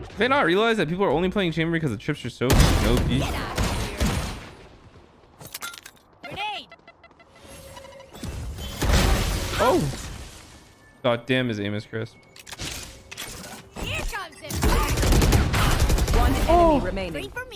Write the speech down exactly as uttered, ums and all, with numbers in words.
Did they not realize that people are only playing chamber because the trips are so O P? Oh! God damn, his aim is crisp. One enemy remaining.